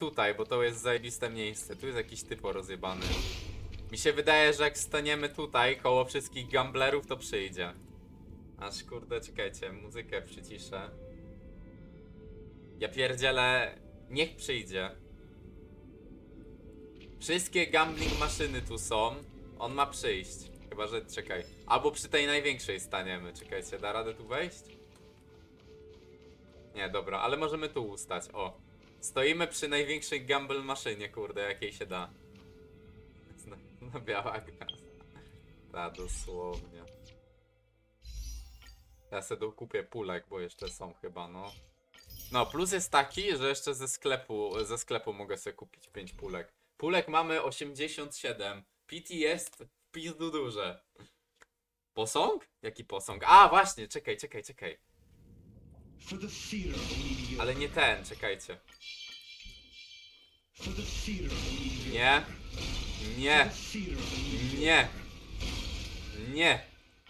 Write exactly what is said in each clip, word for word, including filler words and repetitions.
tutaj, bo to jest zajebiste miejsce. Tu jest jakiś typo rozjebany. Mi się wydaje, że jak staniemy tutaj koło wszystkich gamblerów, to przyjdzie. Aż kurde, czekajcie, muzykę przyciszę. Ja pierdzielę, niech przyjdzie. Wszystkie gambling maszyny tu są. On ma przyjść. Chyba, że czekaj. Albo przy tej największej staniemy. Czekajcie, da radę tu wejść? Nie, dobra, ale możemy tu ustać. O. Stoimy przy największej gamble maszynie, kurde, jakiej się da. No, no biała gwiazda. Ta, dosłownie. Ja sobie dokupię pulek, bo jeszcze są chyba, no. No, plus jest taki, że jeszcze ze sklepu, ze sklepu mogę sobie kupić pięć pulek. Pulek mamy osiemdziesiąt siedem. P T jest w pizdu duże. Posąg? Jaki posąg? A, właśnie, czekaj, czekaj, czekaj. Ale nie ten, czekajcie. Nie. Nie. Nie. Nie.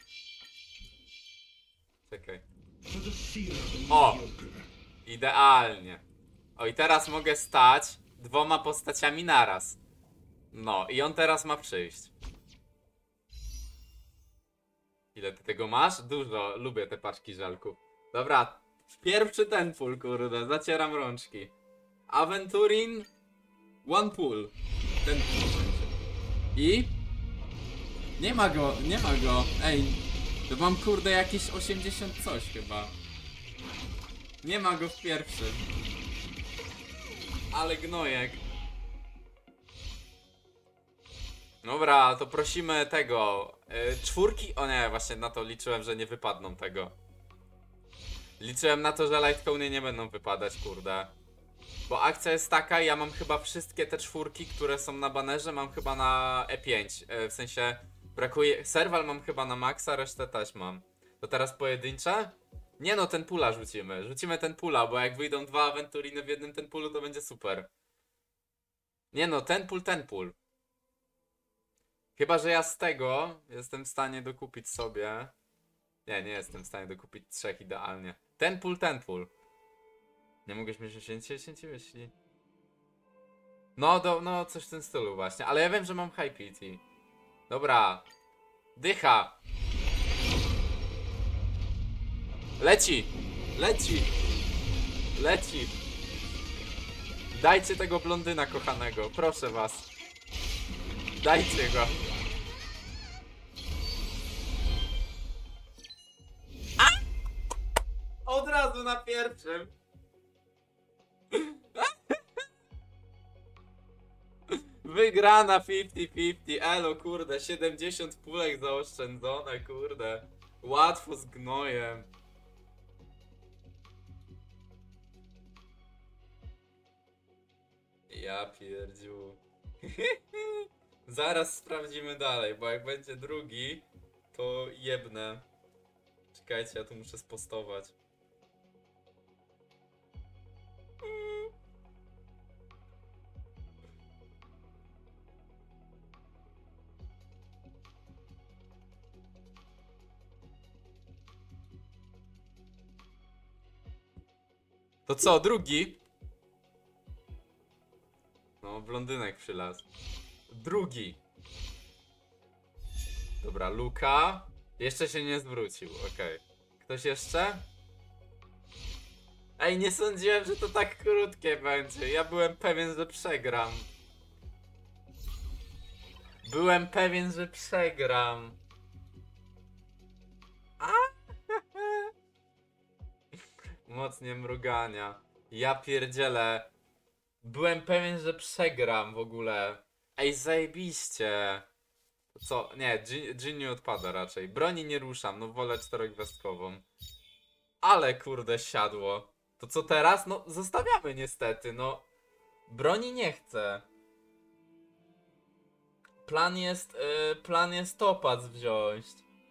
Czekaj. O! Idealnie. O, i teraz mogę stać dwoma postaciami naraz. No, i on teraz ma przyjść. Ile ty tego masz? Dużo. Lubię te paczki żelków. Dobra, pierwszy ten pool, kurde. Zacieram rączki. Aventurin one pool. Ten pool. I? Nie ma go, nie ma go. Ej, to mam kurde jakieś osiemdziesiąt coś chyba. Nie ma go w pierwszym. Ale gnojek. Dobra, to prosimy tego. Yy, czwórki. O nie, właśnie na to liczyłem, że nie wypadną tego. Liczyłem na to, że Lightcony nie będą wypadać, kurde. Bo akcja jest taka, ja mam chyba wszystkie te czwórki, które są na banerze, mam chyba na E pięć. Yy, w sensie brakuje. Serwal mam chyba na maksa, resztę też mam. To teraz pojedyncze? Nie no, ten pula rzucimy. Rzucimy ten pula, bo jak wyjdą dwa awenturiny w jednym ten pulu, to będzie super. Nie no, ten pul, ten pul. Chyba, że ja z tego jestem w stanie dokupić sobie. Nie, nie jestem w stanie dokupić trzech idealnie. Ten pul, ten pul. Nie mogłeś mieć dziesięć, dziesięć myśli. No, do, no, coś w tym stylu właśnie. Ale ja wiem, że mam high P T. Dobra. Dycha. Leci! Leci! Leci! Dajcie tego blondyna kochanego, proszę was. Dajcie go. A! Od razu na pierwszym. Wygrana pięćdziesiąt pięćdziesiąt. Elo, kurde, siedemdziesiąt pulek zaoszczędzone, kurde. Łatwo z gnojem. Ja pierdziu. Zaraz sprawdzimy dalej, bo jak będzie drugi, to jebnę. Czekajcie, ja tu muszę spostować. To co, drugi? No, blondynek przylazł. Drugi. Dobra, Luka. Jeszcze się nie zwrócił, okej. Okay. Ktoś jeszcze? Ej, nie sądziłem, że to tak krótkie będzie. Ja byłem pewien, że przegram. Byłem pewien, że przegram. A? Mocnie mrugania. Ja pierdzielę. Byłem pewien, że przegram w ogóle. Ej, zajebiście. Co? Nie, Jin nie odpada raczej. Broni nie ruszam, no wolę czterogwiazdkową. Ale kurde siadło. To co teraz? No zostawiamy niestety, no. Broni nie chcę. Plan jest, yy, plan jest topaz wziąć.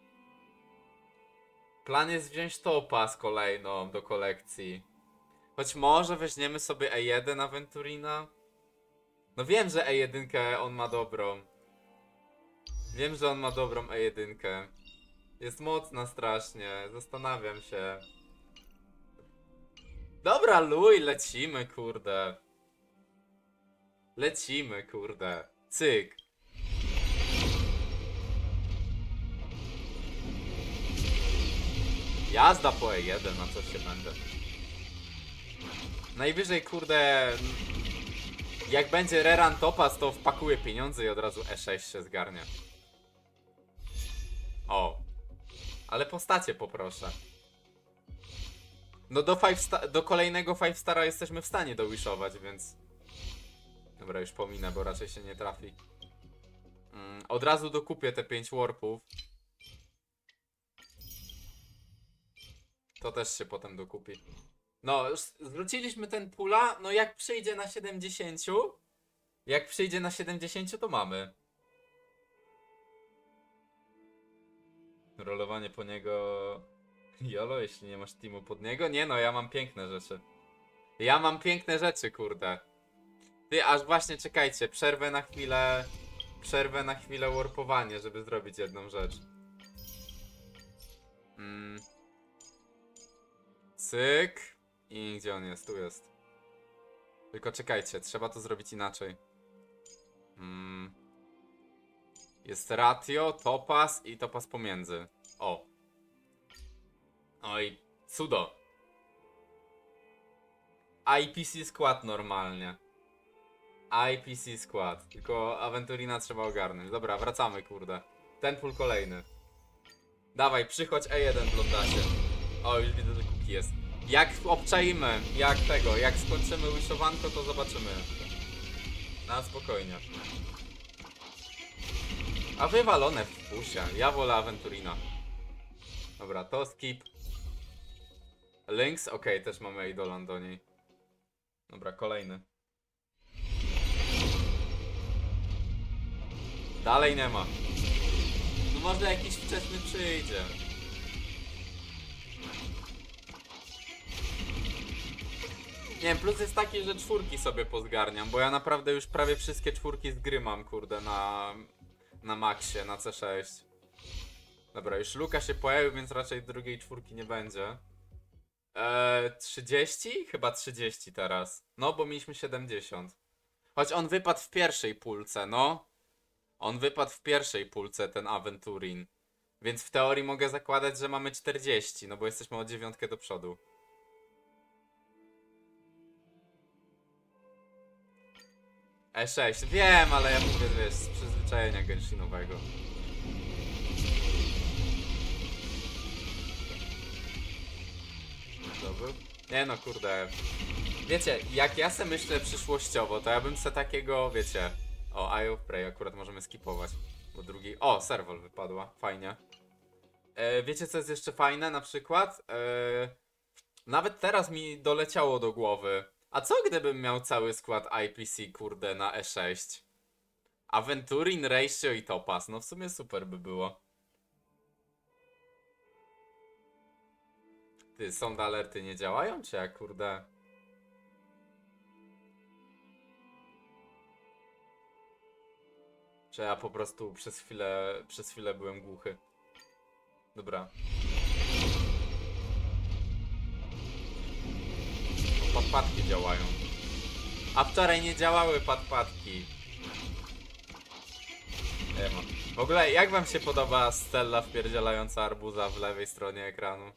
Plan jest wziąć topaz kolejną do kolekcji. Choć może weźmiemy sobie E jeden Aventurina. No wiem, że E jeden on ma dobrą. Wiem, że on ma dobrą E jeden. Jest mocna strasznie. Zastanawiam się. Dobra, luj, lecimy, kurde. Lecimy, kurde. Cyk. Jazda po E jeden, na co się będę. Najwyżej, kurde... Jak będzie Reran Topaz, to wpakuję pieniądze i od razu E sześć się zgarnie. O. Ale postacie poproszę. No do, five do kolejnego five stara jesteśmy w stanie dowishować, więc... Dobra, już pominę, bo raczej się nie trafi. Mm, od razu dokupię te pięć warpów. To też się potem dokupi. No, już zwróciliśmy ten pula, no jak przyjdzie na siedemdziesiąt, jak przyjdzie na siedemdziesiąt, to mamy. Rolowanie po niego... Jolo, jeśli nie masz teamu pod niego? Nie no, ja mam piękne rzeczy. Ja mam piękne rzeczy, kurde. Ty, aż właśnie, czekajcie, przerwę na chwilę... Przerwę na chwilę warpowanie, żeby zrobić jedną rzecz. Mm. Cyk. I gdzie on jest? Tu jest. Tylko czekajcie, trzeba to zrobić inaczej. Mm. Jest ratio, topaz i topaz pomiędzy. O. Oj, cudo. I P C skład normalnie. I P C skład. Tylko Aventurina trzeba ogarnąć. Dobra, wracamy, kurde. Ten pól kolejny. Dawaj, przychodź E jeden, blondasie. O, już widzę, że kuki jest. Jak obczaimy, jak tego, jak skończymy wishowanko, to zobaczymy. Na spokojnie. A wywalone w pusie. Ja wolę Aventurina. Dobra, to skip. Lynx, okej, okay, też mamy Eidolon do niej. Dobra, kolejny. Dalej nie ma. No może jakiś wczesny przyjdzie. Nie wiem, plus jest taki, że czwórki sobie pozgarniam, bo ja naprawdę już prawie wszystkie czwórki z gry mam, kurde, na... Na maksie, na C sześć. Dobra, już Luka się pojawił, więc raczej drugiej czwórki nie będzie. Eee, trzydzieści? Chyba trzydzieści teraz. No, bo mieliśmy siedemdziesiąt. Choć on wypadł w pierwszej pulce, no. On wypadł w pierwszej pulce, ten Aventurin. Więc w teorii mogę zakładać, że mamy czterdzieści, no bo jesteśmy o dziewiątkę do przodu. E sześć, wiem, ale ja mówię, wiesz, z przyzwyczajenia Genshinowego. Dobry. Nie no, kurde. Wiecie, jak ja se myślę przyszłościowo, to ja bym se takiego, wiecie... O, Eye of Prey akurat możemy skipować. Bo drugi... O, Serval wypadła, fajnie. E, wiecie co jest jeszcze fajne na przykład? E, nawet teraz mi doleciało do głowy. A co gdybym miał cały skład I P C, kurde, na E sześć? Aventurin, Ratio i Topaz. No w sumie super by było. Ty, sound alerty nie działają? Czy jak, kurde? Czy ja po prostu przez chwilę, przez chwilę byłem głuchy? Dobra. No, padpadki działają. A wczoraj nie działały padpadki. Nie ma. W ogóle, jak wam się podoba Stella wpierdzielająca arbuza w lewej stronie ekranu?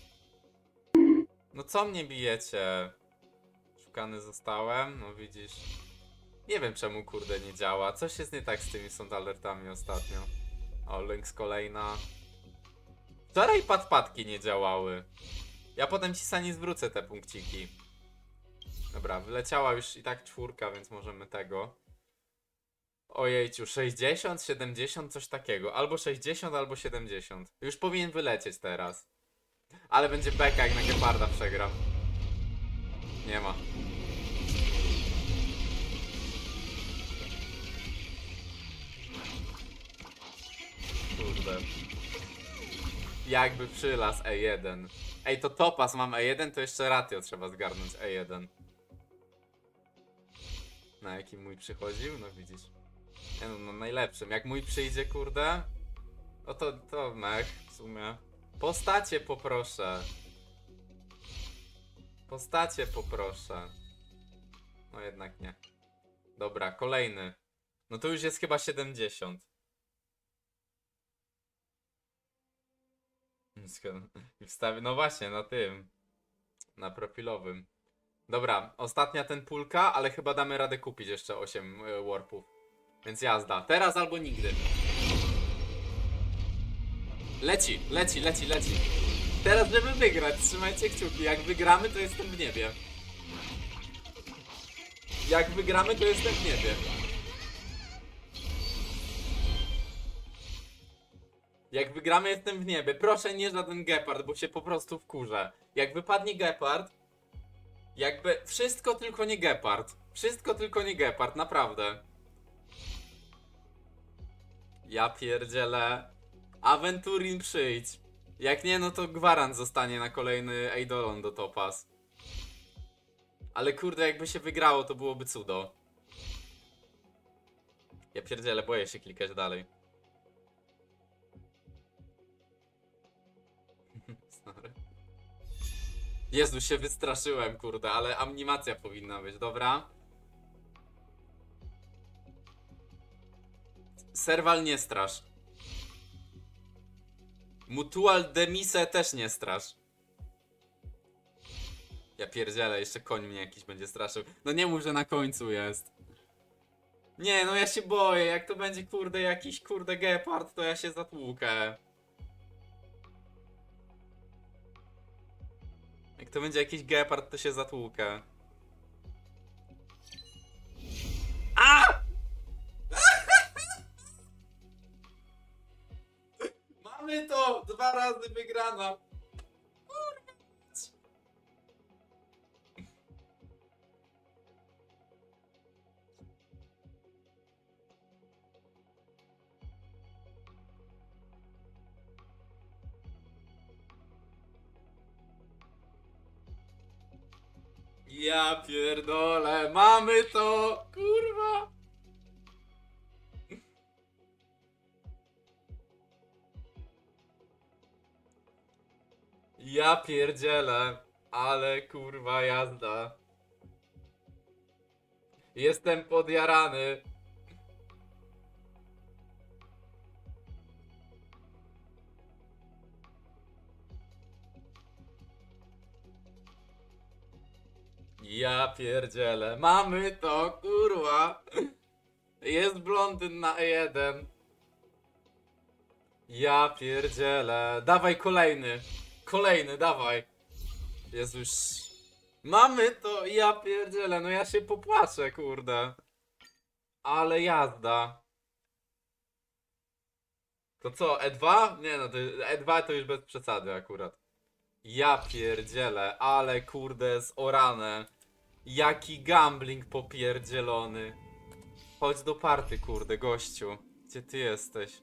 No co mnie bijecie? Szukany zostałem, no widzisz. Nie wiem czemu, kurde, nie działa. Coś jest nie tak z tymi sound alertami ostatnio. O, Lynx kolejna. Wczoraj padpadki nie działały. Ja potem ci sani zwrócę te punkciki. Dobra, wyleciała już i tak czwórka, więc możemy tego. Ojejciu, sześćdziesiąt, siedemdziesiąt, coś takiego. Albo sześćdziesiąt, albo siedemdziesiąt. Już powinien wylecieć teraz. Ale będzie beka, jak na Geparda przegram. Nie ma. Kurde. Jakby przylas E jeden. Ej, to Topaz mam E jeden, to jeszcze ratio trzeba zgarnąć E jeden. Na jakim mój przychodził? No widzisz. Nie no, no najlepszym. Jak mój przyjdzie, kurde, no to, to mech w sumie. Postacie poproszę. Postacie poproszę. No jednak nie. Dobra, kolejny. No to już jest chyba siedemdziesiąt. I wstawię, no właśnie, na tym. Na profilowym. Dobra, ostatnia ten pulka, ale chyba damy radę kupić jeszcze osiem y, warpów. Więc jazda. Teraz albo nigdy. Leci, leci, leci, leci. Teraz żeby wygrać, trzymajcie kciuki. Jak wygramy, to jestem w niebie. Jak wygramy, to jestem w niebie. Jak wygramy, jestem w niebie. Proszę, nie żaden gepard, bo się po prostu wkurzę. Jak wypadnie gepard, jakby wszystko tylko nie gepard. Wszystko tylko nie gepard, naprawdę. Ja pierdzielę. Aventurin, przyjdź. Jak nie, no to gwarant zostanie na kolejny Eidolon do Topaz. Ale kurde, jakby się wygrało, to byłoby cudo. Ja pierdzielę, boję się klikać dalej. Sorry. Jezu, się wystraszyłem, kurde, ale animacja powinna być, dobra? Serwal nie strasz. Mutual Demise też nie strasz. Ja pierdzielę, jeszcze koń mnie jakiś będzie straszył. No nie mów, że na końcu jest. Nie, no ja się boję, jak to będzie kurde jakiś kurde gepard, to ja się zatłukę. Jak to będzie jakiś gepard, to się zatłukę. A! Mamy to! Dwa razy wygrana. Kurwa. Ja pierdolę, mamy to! Kurwa! Ja pierdzielę, ale kurwa jazda. Jestem podjarany. Ja pierdzielę, mamy to, kurwa. Jest blondyn na E jeden. Ja pierdzielę. Dawaj kolejny. Kolejny, dawaj. Jezus. Mamy to, ja pierdzielę, no ja się popłaczę, kurde. Ale jazda. To co, E dwa? Nie no, to E dwa to już bez przesady akurat. Ja pierdzielę, ale kurde zorane. Jaki gambling popierdzielony. Chodź do party, kurde, gościu. Gdzie ty jesteś?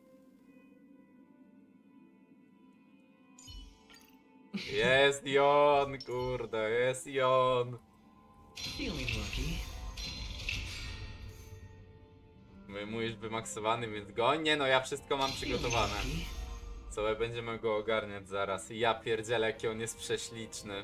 Jest i on, kurde, jest i on. My mówisz wymaksowany, więc go? Nie no, ja wszystko mam przygotowane. Co, my będziemy go ogarniać zaraz. Ja pierdzielę, jaki on jest prześliczny.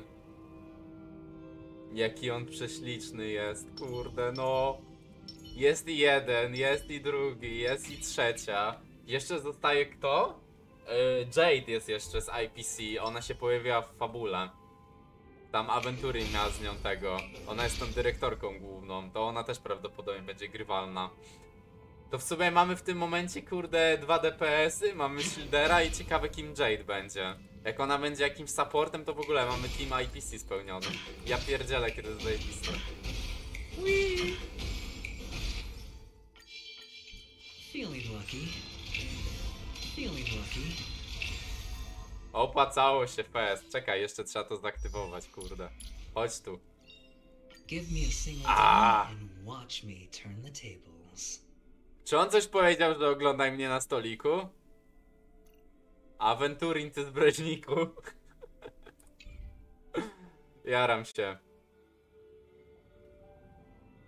Jaki on prześliczny jest, kurde, no. Jest i jeden, jest i drugi, jest i trzecia. Jeszcze zostaje kto? Yy, Jade jest jeszcze z I P C, ona się pojawiła w fabule. Tam Aventurin miała z nią tego. Ona jest tą dyrektorką główną, to ona też prawdopodobnie będzie grywalna. To w sumie mamy w tym momencie, kurde, dwa D P S-y, mamy Shieldera i ciekawe kim Jade będzie. Jak ona będzie jakimś supportem, to w ogóle mamy team I P C spełniony. Ja pierdzielę, kiedy to jest zajebiste. Feeling lucky. Feeling lucky. Opłacało się fest. Czekaj, jeszcze trzeba to zaktywować, kurde. Chodź tu. Give me a single Ah. time and watch me turn the tables. Czy on coś powiedział, że oglądaj mnie na stoliku? Aventurin, ty zbreźniku. Jaram się.